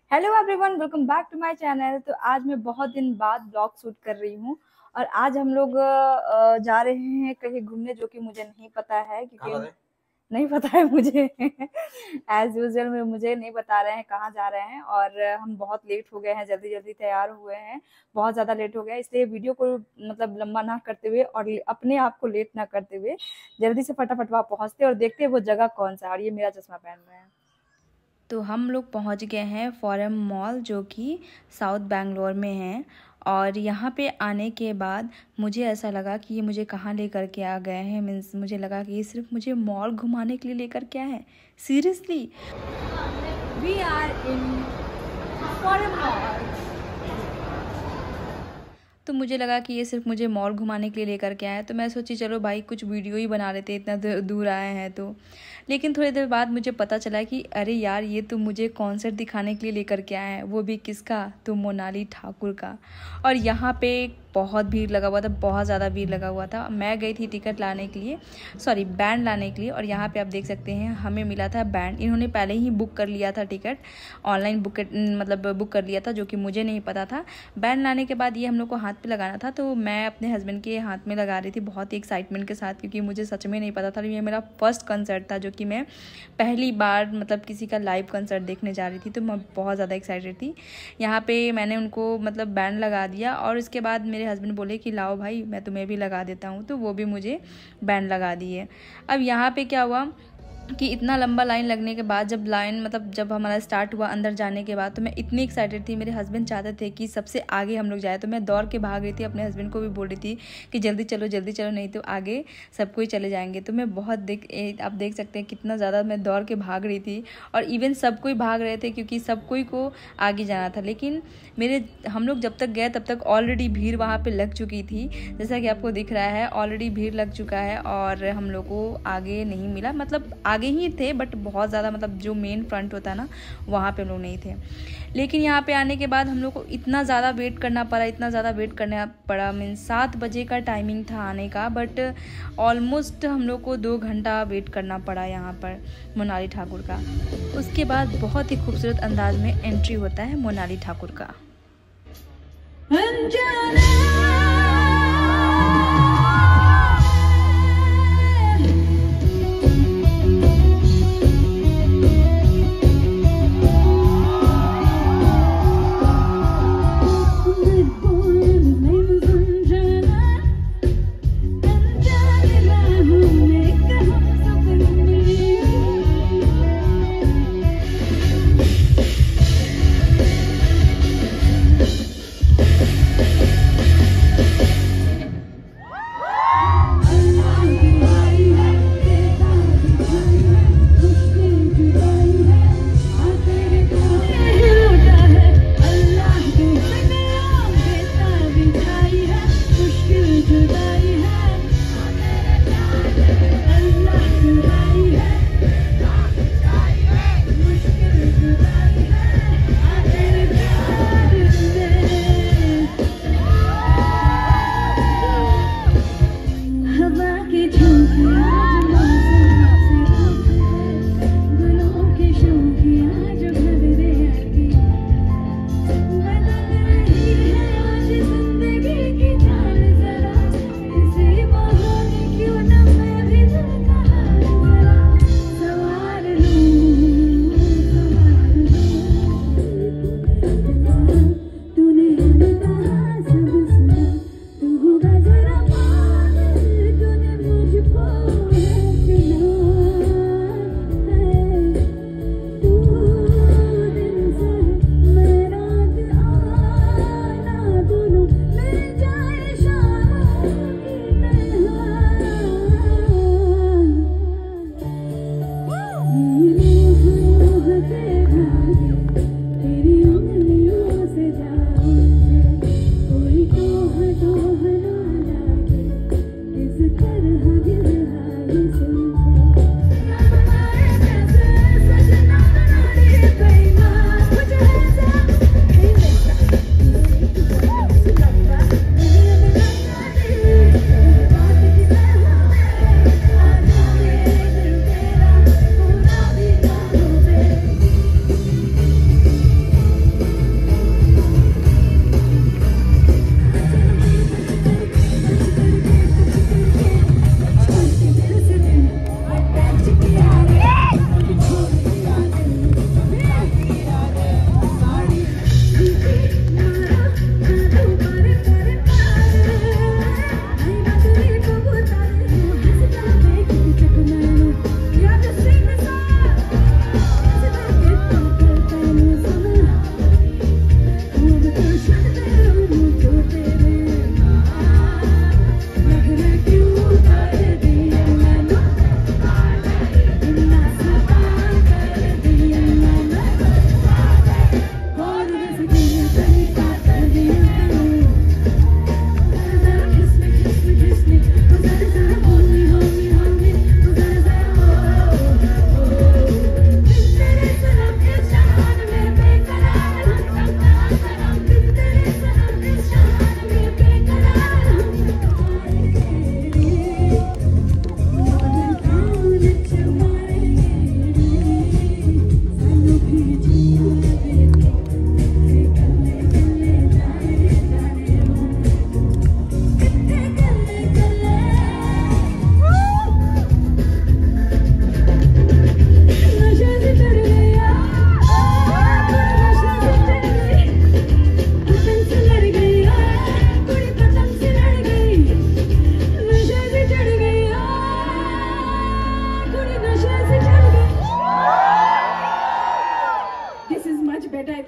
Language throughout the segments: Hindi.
Hello everyone, welcome back to my channel. तो आज मैं बहुत दिन बाद ब्लॉग शूट कर रही हूँ और आज हम लोग जा रहे हैं कहीं घूमने, जो कि मुझे नहीं पता है क्योंकि नहीं पता है मुझे। एज यूजुअल में मुझे नहीं बता रहे हैं कहाँ जा रहे हैं और हम बहुत लेट हो गए हैं, जल्दी जल्दी तैयार हुए हैं, बहुत ज़्यादा लेट हो गया। इसलिए वीडियो को मतलब लंबा ना करते हुए और अपने आप को लेट ना करते हुए जल्दी से फटाफट वहाँ पहुँचते और देखते हैं वो जगह कौन सा है। और ये मेरा चश्मा पहन रहे हैं। तो हम लोग पहुंच गए हैं फॉरम मॉल, जो कि साउथ बैंगलोर में है। और यहाँ पे आने के बाद मुझे ऐसा लगा कि ये मुझे कहाँ लेकर के आ गए हैं। मीन्स मुझे लगा कि ये सिर्फ मुझे मॉल घुमाने के लिए लेकर के आए हैं। Seriously we are in Forum mall. तो मुझे लगा कि ये सिर्फ मुझे मॉल घुमाने के लिए लेकर के आए हैं, तो मैं सोची चलो भाई कुछ वीडियो ही बना लेते, इतना दूर आए हैं तो। लेकिन थोड़ी देर बाद मुझे पता चला कि अरे यार, ये तो मुझे कॉन्सर्ट दिखाने के लिए लेकर के आए हैं, वो भी किसका, तो मोनाली ठाकुर का। और यहाँ पे बहुत भीड़ लगा हुआ था, बहुत ज़्यादा भीड़ लगा हुआ था। मैं गई थी टिकट लाने के लिए, सॉरी बैंड लाने के लिए। और यहाँ पे आप देख सकते हैं हमें मिला था बैंड। इन्होंने पहले ही बुक कर लिया था टिकट, ऑनलाइन बुक कर लिया था, जो कि मुझे नहीं पता था। बैंड लाने के बाद ये हम लोग को हाथ पे लगाना था, तो मैं अपने हस्बैंड के हाथ में लगा रही थी बहुत ही एक्साइटमेंट के साथ, क्योंकि मुझे सच में नहीं पता था। ये मेरा फर्स्ट कंसर्ट था, जो कि मैं पहली बार मतलब किसी का लाइव कंसर्ट देखने जा रही थी, तो मैं बहुत ज़्यादा एक्साइटेड थी। यहाँ पे मैंने उनको मतलब बैंड लगा दिया और उसके बाद मेरे हस्बैंड बोले कि लाओ भाई मैं तुम्हें भी लगा देता हूँ, तो वो भी मुझे बैंड लगा दिए। अब यहाँ पे क्या हुआ कि इतना लंबा लाइन लगने के बाद जब हमारा स्टार्ट हुआ अंदर जाने के बाद, तो मैं इतनी एक्साइटेड थी। मेरे हस्बैंड चाहते थे कि सबसे आगे हम लोग जाए, तो मैं दौड़ के भाग रही थी। अपने हस्बैंड को भी बोल रही थी कि जल्दी चलो, नहीं तो आगे सब कोई चले जाएंगे। तो मैं आप देख सकते हैं कितना ज़्यादा मैं दौड़ के भाग रही थी। और इवन सब कोई भाग रहे थे क्योंकि सब कोई को आगे जाना था। लेकिन हम लोग जब तक गए तब तक ऑलरेडी भीड़ वहाँ पर लग चुकी थी, जैसा कि आपको दिख रहा है ऑलरेडी भीड़ लग चुका है। और हम लोग को आगे नहीं मिला, मतलब आगे ही थे बट बहुत ज़्यादा, मतलब जो मेन फ्रंट होता है ना, वहाँ पे लोग नहीं थे। लेकिन यहाँ पे आने के बाद हम लोग को इतना ज़्यादा वेट करना पड़ा। मीन्स 7 बजे का टाइमिंग था आने का, बट ऑलमोस्ट हम लोग को 2 घंटा वेट करना पड़ा यहाँ पर मोनाली ठाकुर का। उसके बाद बहुत ही खूबसूरत अंदाज में एंट्री होता है मोनाली ठाकुर का।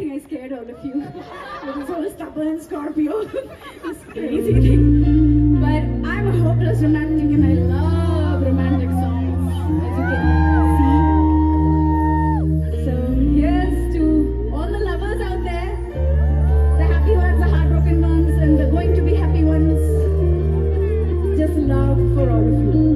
think I scared all of you with this whole stubborn Scorpio. This crazy thing. But I'm a hopeless romantic and I love romantic songs, as you can see. So here's to all the lovers out there, the happy ones, the heartbroken ones, and the going to be happy ones. Just love for all of you.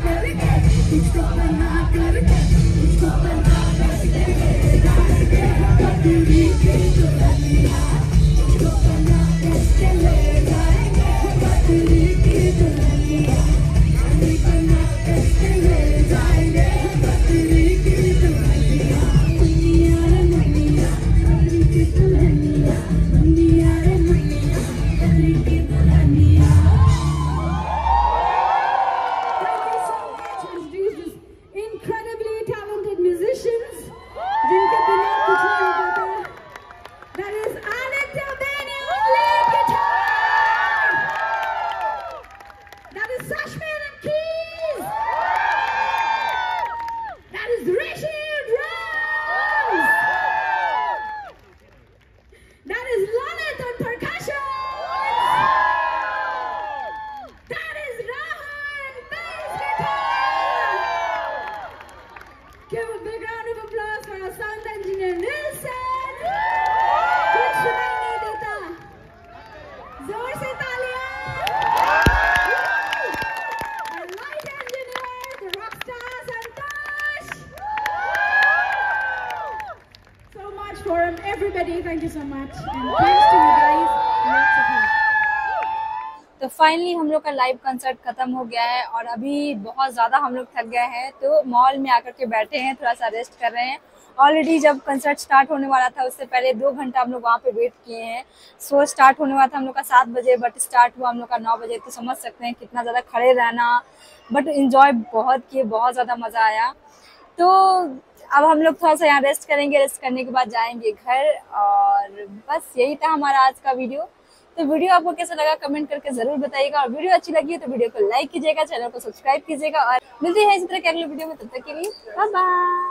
Stop Everybody, thank you so much, and thanks to you guys. Lots of love. तो फाइनली हम लोग का लाइव कंसर्ट खत्म हो गया है और अभी बहुत ज़्यादा हम लोग थक गए हैं, तो मॉल में आकर के बैठे हैं, थोड़ा सा रेस्ट कर रहे हैं। ऑलरेडी जब कंसर्ट स्टार्ट होने वाला था उससे पहले 2 घंटा हम लोग वहाँ पे वेट किए हैं। शो स्टार्ट होने वाला था हम लोग का 7 बजे, बट स्टार्ट हुआ हम लोग का 9 बजे। तो समझ सकते हैं कितना ज़्यादा खड़े रहना, बट इन्जॉय बहुत किए, बहुत ज़्यादा मज़ा आया। तो अब हम लोग थोड़ा सा यहाँ रेस्ट करेंगे, रेस्ट करने के बाद जाएंगे घर। और बस यही था हमारा आज का वीडियो। तो वीडियो आपको कैसा लगा कमेंट करके जरूर बताइएगा, और वीडियो अच्छी लगी है तो वीडियो को लाइक कीजिएगा, चैनल को सब्सक्राइब कीजिएगा, और मिलते हैं इसी तरह के अगले वीडियो में। तब तक के लिए बाय बाय।